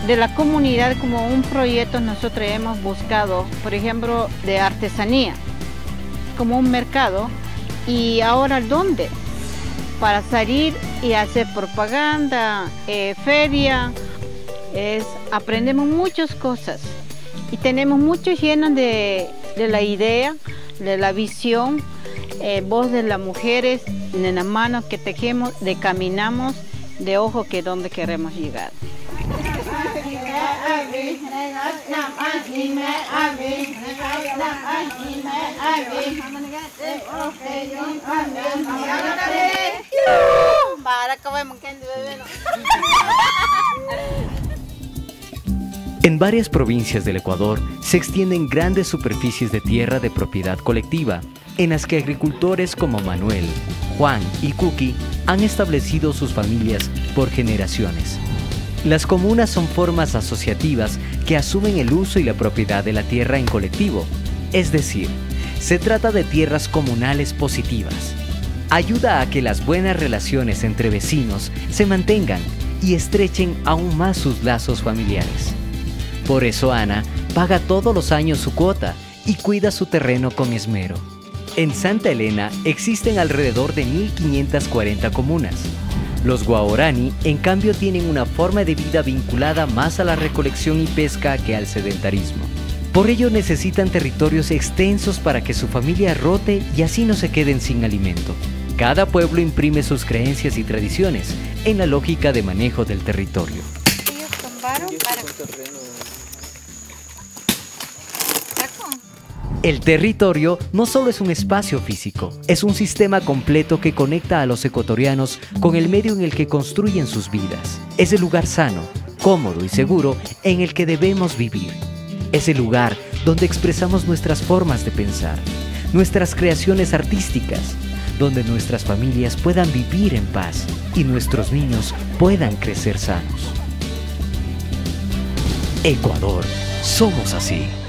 de la comunidad como un proyecto nosotros hemos buscado, por ejemplo, de artesanía, como un mercado. Y ahora, ¿dónde? Para salir y hacer propaganda, feria, aprendemos muchas cosas y tenemos mucho lleno de la idea, de la visión, voz de las mujeres, de las manos que tejemos, de caminamos, de ojo que donde queremos llegar. En varias provincias del Ecuador se extienden grandes superficies de tierra de propiedad colectiva, en las que agricultores como Manuel, Juan y Cookie han establecido sus familias por generaciones. Las comunas son formas asociativas que asumen el uso y la propiedad de la tierra en colectivo, es decir, se trata de tierras comunales positivas. Ayuda a que las buenas relaciones entre vecinos se mantengan y estrechen aún más sus lazos familiares. Por eso Ana paga todos los años su cuota y cuida su terreno con esmero. En Santa Elena existen alrededor de 1540 comunas. Los guaorani, en cambio, tienen una forma de vida vinculada más a la recolección y pesca que al sedentarismo. Por ello necesitan territorios extensos para que su familia rote y así no se queden sin alimento. Cada pueblo imprime sus creencias y tradiciones en la lógica de manejo del territorio. Ellos tumbaron para... El territorio no solo es un espacio físico, es un sistema completo que conecta a los ecuatorianos con el medio en el que construyen sus vidas. Es el lugar sano, cómodo y seguro en el que debemos vivir. Es el lugar donde expresamos nuestras formas de pensar, nuestras creaciones artísticas, donde nuestras familias puedan vivir en paz y nuestros niños puedan crecer sanos. Ecuador, somos así.